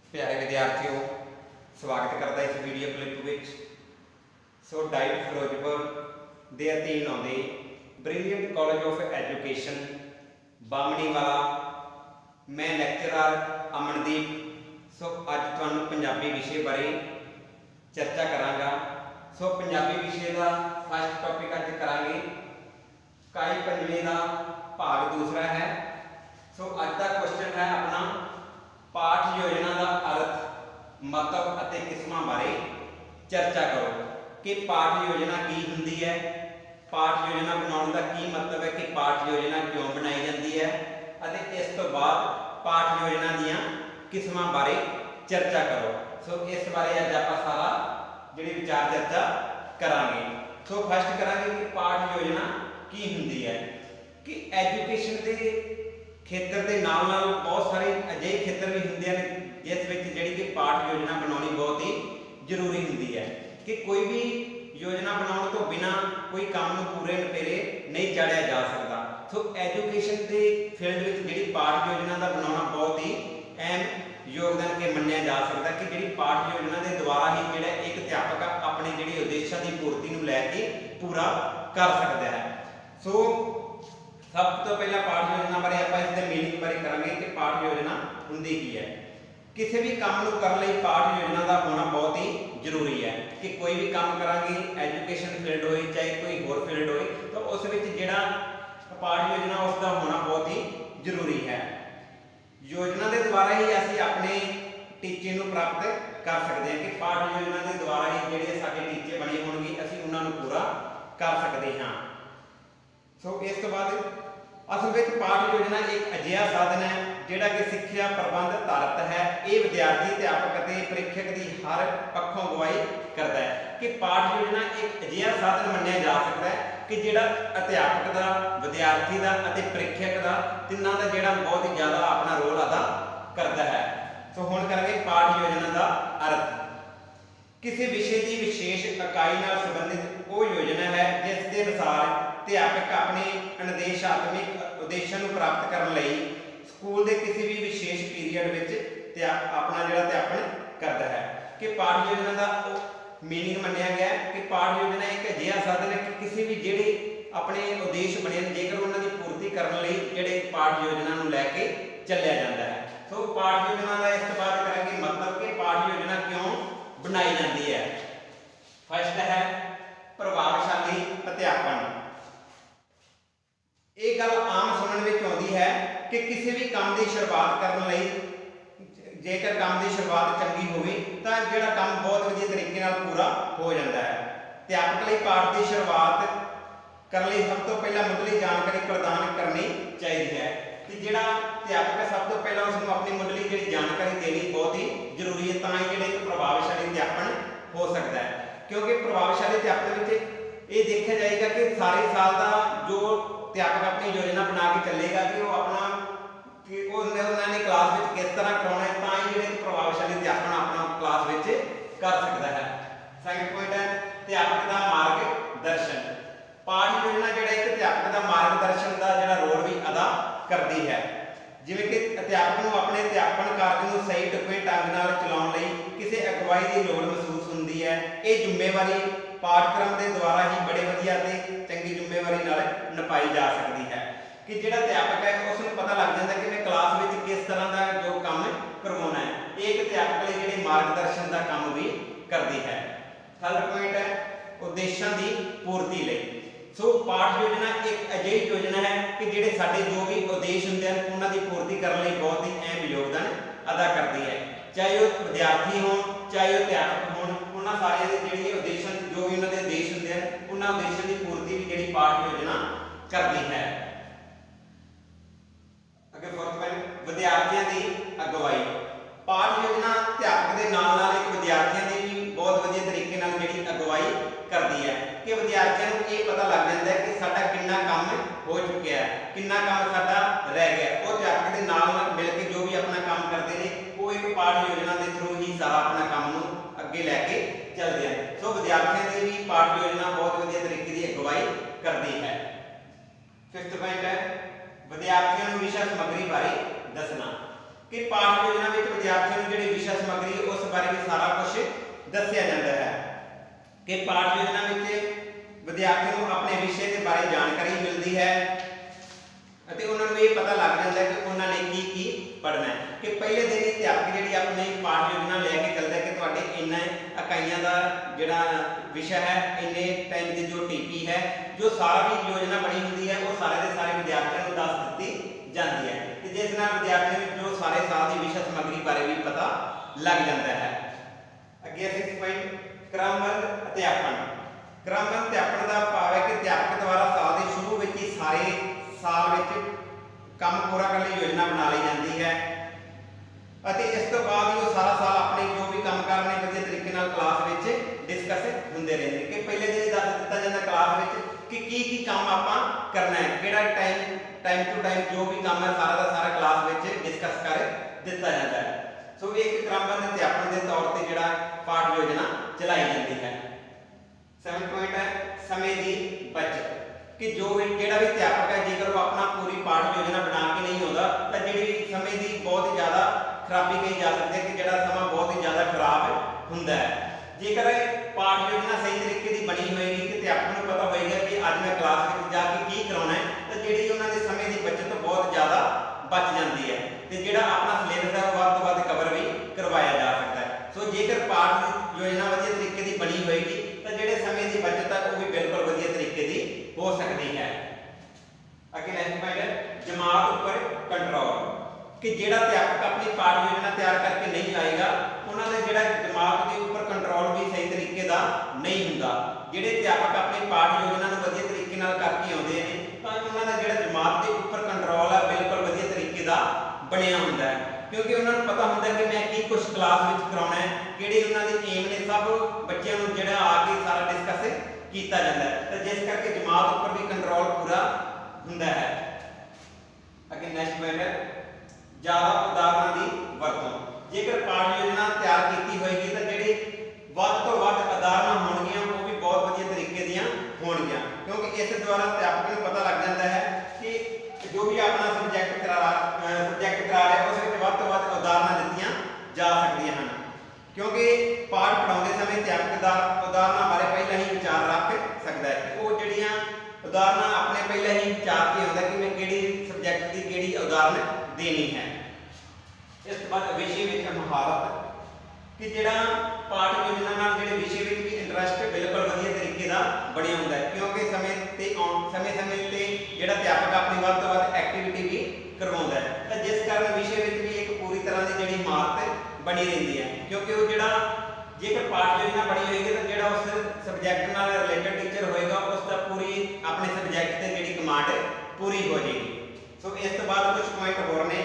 प्यारे विद्यार्थियों, स्वागत करता इस वीडियो क्लिप विच। सो डाइट फिरोजपुर के अधीन आते Brilliant College of Education Bamni Wala मैं लैक्चरर अमनदीप। सो अज तुहानूं पंजाबी विषय बारे चर्चा करांगा। सो पंजाबी विषय का फर्स्ट टॉपिक अज करांगे काई पंजवें का भाग दूसरा है। सो अज का क्वेश्चन है अपना पाठ योजना का अर्थ, मतलब अते किस्मां बारे चर्चा करो कि पाठ योजना की हुंदी है, पाठ योजना बनाने का की मतलब है कि पाठ योजना क्यों बनाई जाती है, अते इस तो बाद पाठ योजना दीयां किस्मां बारे चर्चा करो। सो इस बारे अज आपां सारा जिहड़ी विचार चर्चा करांगे। सो फर्स्ट करांगे कि पाठ योजना की हुंदी है कि एजुकेशन के खेत्र के नाल नाल बहुत सारे अजिहे खेत्र भी होंगे हैं जिस विच जिहड़ी कि पाठ योजना बनानी बहुत ही जरूरी होंदी है कि कोई भी योजना बनाने तो बिना कोई काम नूं पूरे नपेरे नहीं चाढ़िया जा सकता। सो एजुकेशन के फील्ड में जिहड़ी पाठ योजना का बनाना बहुत ही अहम योगदान के मन्निया जा सकता कि जिहड़ी पाठ योजना के द्वारा ही जिहड़ा एक अध्यापक अपने जिहड़ी उद्देशां की पूर्ति नूं लैके पूरा कर सकता है। सो सब तो पहला पाठ योजना बारे आपां इसके मीनिंग बारे करांगे कि पाठ योजना हुंदी की है। किसी भी काम नूं करन लई पाठ योजना का होना बहुत ही जरूरी है कि कोई भी काम करांगे एजुकेशन फील्ड होए चाहे कोई होर फील्ड होए तो उस विच जिहड़ा पाठ योजना उसका होना बहुत ही जरूरी है। योजना के द्वारा ही असीं अपने टीचे नूं प्राप्त कर सकते हैं कि पाठ योजना के द्वारा ही जिहड़े साडे टीचे बने होणगे असीं उन्हां नूं पूरा कर सकते हैं। सो इस तो बाद असल में पाठ योजना एक अजिहा साधन है जिहड़ा कि सिक्ख्या प्रबंध धारत है। ये विद्यार्थी अध्यापक और प्रीक्षक की हर पक्षों अगवाई करता है कि पाठ योजना एक अजिहा साधन मन्निया जा सकता है कि जिहड़ा अध्यापक का, विद्यार्थी का और प्रीक्षक का तिन्हां दा जिहड़ा बहुत ही ज़्यादा अपना रोल अदा करता है। सो हुण करांगे पाठ योजना का अर्थ। किसी विषय की विशेष इकाई नाल संबंधित वो योजना है जिस के अनुसार अध्यापक अपने अनुदेशात्मक उद्देश्यों को प्राप्त करने लई स्कूल के किसी भी विशेष पीरीयड में अपना जो अध्यापन करता है कि पाठ योजना का मीनिंग मन्निया गया कि पाठ योजना एक अजिहा साधन है कि किसी भी जिहड़े अपने उद्देश्य बने जेकर उन्होंने पूर्ति करने लई जिहड़े पाठ योजना नूं लैके चलिया जाता है। सो पाठ योजना का इस बात करेंगे मतलब कि पाठ योजना क्यों बनाई जाती है। फर्स्ट है प्रभावशाली अध्यापन। एक गल आम सुनने में आती है कि किसी भी काम की शुरुआत करने लई जेकर काम की शुरुआत चंगी होवे तो जिहड़ा काम बहुत वधिया तरीके नाल पूरा हो जाता है। अध्यापक लई पाठ की शुरुआत करने लई सब तो पहला मुੱਢਲੀ जानकारी प्रदान करनी चाहिए है कि जिहड़ा अध्यापक सब तो पहला उसनूं अपनी मुੱਢਲੀ जिहड़ी जानकारी देनी बहुत ही जरूरी है, तां ही जिहड़ा एक प्रभावशाली अध्यापन हो सकता है। क्योंकि प्रभावशाली अध्यापन में ये देखा जाएगा कि सारे साल का जो अध्यापक अपनी योजना बना के चलेगा कि वो अपना कि उन्होंने क्लास में किस तरह करवाना है, तां ही जिहड़े प्रभावशाली अध्यापन अपना क्लास में कर सकता है। सेकंड पॉइंट है अध्यापक का मार्गदर्शन। पाठ योजना जिहड़ा एक अध्यापक का मार्गदर्शन का जिहड़ा रोल भी अदा करती है, जिवें कि अध्यापक नूं अपने अध्यापन कार्य नूं सही ढुकवें ढंग नाल चलाउण लई किसी अगवाई की लोड़ महसूस हुंदी है। ये जिम्मेवारी पाठक्रम के द्वारा ही बड़े वधिया ते चंगी जिम्मेवारी नाल निभाई जा सकती है कि जिहड़ा अध्यापक है उसनूं पता लग जाता कि मैं क्लास में किस तरह का जो काम करवाना है। एक अध्यापक लई जिहड़ी मार्गदर्शन का काम भी करती है। थर्ड पॉइंट है उद्देश्यों की पूर्ति लई। सो पाठ योजना एक अजिही योजना है कि जिहड़े साडे जो भी उद्देश्य होंदे हैं उन्हां दी पूर्ति करने लई बहुत ही अहम योगदान अदा करती है। चाहे वो विद्यार्थी होण चाहे वो अध्यापक होण, उन्हां सारिਆਂ ਦੇ ਜਿਹੜੇ उद्देश्य जो भी उन्हां दे उद्देश्य होंदे हैं उन्हां उद्देश्यों की पूर्ति भी जिहड़ी पाठ योजना करती है। अगे फोर्थ पॉइंट विद्यार्थियों की अगवाई। पाठ योजना अध्यापक के नाल नाल एक विद्यार्थियों की भी बहुत वधिया तरीके नाल जिहड़ी अगवाई करती है कि विद्यार्थियों को ये पता लग जाता है कि साडा कितना काम हो चुका है, कितना काम साडा रह गया। वो अध्यापक के नाल मिल के जो भी अपना काम करते हैं वो एक पाठ योजना के थ्रू ही सारा अपना काम नूं अगे लैके चलते हैं। सो विद्यार्थियों की भी पाठ योजना बहुत वधिया तरीके की अगवाई करती है। फिफ्थ कि पाठ योजना में विद्यार्थियों को जिहड़ी विषय समग्री उस बारे भी सारा कुछ दस्सिया जाता है कि पाठ योजना में विद्यार्थियों को अपने विषय के बारे जानकारी मिलती है ਅਤੇ ਉਹਨਾਂ ਨੂੰ ਇਹ पता लग जाता है कि उन्होंने की पढ़ना है कि पहले दिन ही अध्यापक जी अपनी पाठ योजना लैके चलता है कि तुहाडे इन्ना इकाइयां का जिहड़ा विषय है इन्ने टाइम की जो टीपी है जो सारा भी योजना बनी होती है वो सारे के सारे विद्यार्थियों को दस दी जाती है कि जिस नाल विद्यार्थियों को जो सारे साल की विषय समग्री बारे भी पता लग जाता है। अगे 6 पॉइंट क्रमबद्ध अध्यापन। क्रमबद्ध अध्यापन का भाव है कि अध्यापक द्वारा साल के शुरू में ही सारे साल में काम पूरा करने की योजना बना ली जाती है और इस तो बाद ही वो सारा साल अपने जो भी काम करने वधिया तरीके नाल क्लास में डिस्कस होंदे रहंदे कि पहले दिन दस दिता जाता क्लास में कि की काम आपां करना है किहड़ा टाइम टू टाइम जो भी काम है सारा का सारा क्लास में डिस्कस कर दिता जाता है। सो एक क्रमबद्ध अध्यापन के तौर पर जिहड़ा पाठ योजना चलाई जाती है। 7 पॉइंट है समय की बचत कि जो भी जिहड़ा भी अध्यापक है जेकर वो अपना पूरी पाठ योजना बना के नहीं होता तो जिहड़ी समय की बहुत ही ज़्यादा खराबी कही जा सकती है कि जिहड़ा समा बहुत ही ज़्यादा खराब हुंदा है। जेकर पाठ योजना सही तरीके की बनी होएगी कि अध्यापक को पता होएगा कि अज मैं क्लास में जाके की कराना है तो जिहड़ी उन्होंने समय की बचत बहुत ज़्यादा बच जाती है तो जिहड़ा अपना सिलेबस है वो वध तो वध कवर भी करवाया जा सकता है। सो जेकर पाठ योजना वधिया तरीके की बनी होएगी तो जिहड़े समय की बचत है वो भी बिल्कुल वधिया तरीके की हो सकती है। अगे नेक्स्ट पॉइंट है जमात उपर कंट्रोल कि जिहड़ा अध्यापक अपनी पाठ योजना तैयार करके नहीं आएगा उन्होंने जिहड़ा जमात के उपर कंट्रोल भी सही तरीके का नहीं हुंदा। जिहड़े अध्यापक अपनी पाठ योजना को वधिया तरीके नाल करके आउंदे ने तो उन्होंने जिहड़ा जमात के उपर कंट्रोल है बिल्कुल वधिया तरीके का बनिया हुंदा है क्योंकि उन्होंने पता होंगे कि मैं की कुछ क्लास में कराना है किहड़े उन्होंने एम ने सब बच्चों को जिहड़ा आके सारा डिस्कस किया जाता है तो जिस करके जमात उपर भी कंट्रोल पूरा हुंदा है। अगे नेक्स्ट पॉइंट है ज़्यादा उदाहरणों की वरतों। जेकर पाठ योजना तैयार की होएगी तो जिहड़ी वध तो वध उदाहरण होणगियां वो भी बहुत वधिया तरीके दीयां होणगियां क्योंकि इस द्वारा अध्यापक को पता लग जाता है कि जो भी अपना सब्जैक्ट करा रहा है उस विच वध तो वध उदाहरण दित्तियां जा सकदियां हैं क्योंकि पाठ पढ़ाते समय अध्यापक उदाहरणों बारे पहले ही विचार रख सकता है कि वो जिहड़ियां उदाहरण अपने पहले ही विचार के आउंदा कि मैं किहड़ी सब्जैक्ट की किहड़ी उदाहरण देनी है। इस तो बाद विषय में महारत कि जिहड़ा पाठ योजना नाल जिहड़े विषय में भी इंटरस्ट बिल्कुल वधिया तरीके का बनिया हुंदा है क्योंकि समय ते जिहड़ा अध्यापक अपनी वध तो वध एक्टिविटी भी करवाउंदा है तो जिस कारण विषय में भी एक पूरी तरह की जिहड़ी महारत बनी रही है क्योंकि वो जिहड़ा जेकर पाठ योजना बनी होगी तो जिहड़ा उस सबजैक्ट नाल रिलेटेड टीचर होएगा उसका पूरी अपने सबजैक्ट से जिहड़ी कमांड पूरी हो जाएगी। सो इस तो बाद कुछ पॉइंट होर ने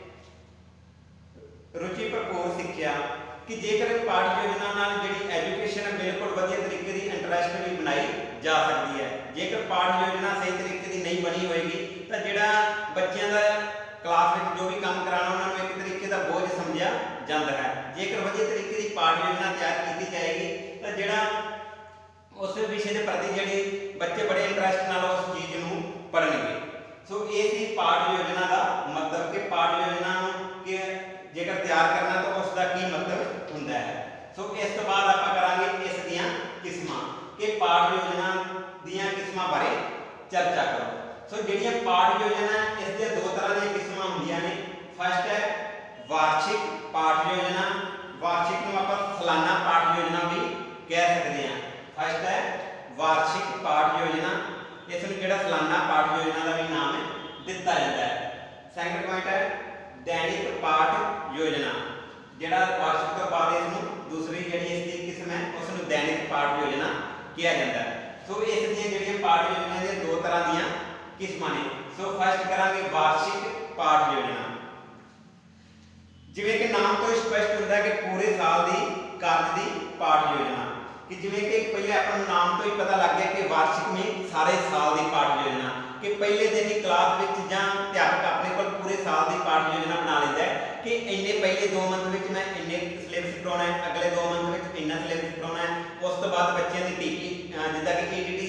रुचि भरपूर सिक्ख्या कि जेकर पाठ योजना नाल जिहड़ी एजुकेशन बिल्कुल वधिया तरीके की इंटरस्ट भी बनाई जा सकती है। जेकर पाठ योजना सही तरीके की नहीं बनी होएगी तो जिहड़ा बच्चों का क्लास में जो भी काम कराना उन्होंने एक तरीके का बोझ समझा जाता है। जेकर वधिया तरीके की पाठ योजना तैयार की जाएगी तो जिहड़ा उस विषय के प्रति जिहड़े बच्चे बड़े इंटरस्ट नाल उस चीज़ को पढ़नगे। सो ये सी पाठ योजना का मतलब कि पाठ योजना के जेकर तैयार करना तो उसका की मतलब हुंदा है। सो इस तो बाद आपां करांगे इस दियां किस्मां कि पाठ योजना दियां किस्मां बारे चर्चा करो। सो जिहड़ियां पाठ योजना इस दे दो तरह दी किस्मां हुंदियां ने। फर्स्ट है वार्षिक पाठ योजना, वार्षिक नूं आपां सालाना पाठ योजना भी कह सकते हैं। फर्स्ट है वार्षिक पाठ योजना, इसनूं जिहड़ा सालाना पाठ योजना का भी नाम दिता जाता है। सेकंड पॉइंट है दैनिक पाठ योजना, जिहड़ा वार्षिक तो बाद इसनूं दूसरी जिहड़ी इसकी किस्म है उसनूं दैनिक पाठ योजना किया जाता है। सो इस दी जिहड़ियां पाठ योजना दी दो तरह दीयां किस्मां ने। सो फर्स्ट करांगे वार्षिक पाठ योजना। जिवें कि नाम तो स्पष्ट होता है कि पूरे साल की कार्य की पाठ योजना कि जिवें कि पहले अपन नाम तो ही पता लग गया कि वार्षिक में सारे साल की पाठ योजना कि पहले दिन ही क्लास में जां अध्यापक अपने को पूरे साल की पाठ योजना बना लेता है कि इन्ने पहले 2 मंथ में मैं इन्ने सिलेबस कराना है, अगले 2 मंथ में इन्ना सिलेबस कराना है। उस तो बाद बच्चों की टीपी जिद्दां कि ETT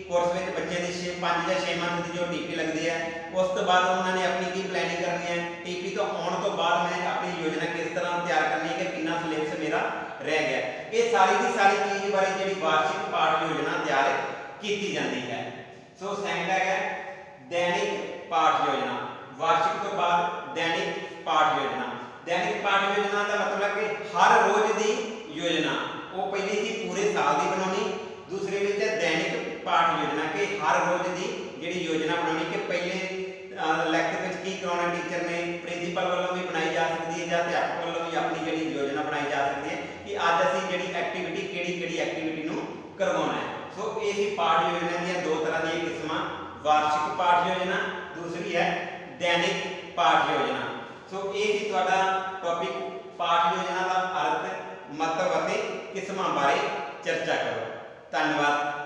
कोर्स में बच्चे की 5 या 6 मंथ की जो टीपी लगती है, उस तो बाद उन्होंने अपनी की प्लैनिंग करनी है, टीपी तो आने तो बाद मैं अपनी योजना किस तरह तैयार करनी है कि कितना सिलेबस मेरा रह गया। ये सारी की सारी चीज़ बारे जी वार्षिक पाठ योजना तैयार की जाती है। सो सेकंड है दैनिक पाठ योजना, वार्षिक तो बाद दैनिक पाठ योजना। दैनिक पाठ योजना का मतलब कि हर रोज की योजना, वो पहली थी पूरे साल की बनानी, दूसरे में दैनिक पाठ योजना के हर रोज की जी योजना बनानी कि पहले लैक्चर में की कराना टीचर ने, प्रिंसीपल वालों भी बनाई जा सकती है या अध्यापक वालों भी अपनी जी योजना बनाई जा सकती है कि अज असी जी एक्टिविटी किहड़ी एक्टिविटी नूं करवाना है। सो ये पाठ योजना दी दो तरह की किस्मां, वार्षिक पाठ योजना, दूसरी है दैनिक पाठ योजना। सो ये तुहाडा टॉपिक पाठ योजना का अर्थ, महत्व और किस्मां बारे चर्चा करो। धन्यवाद।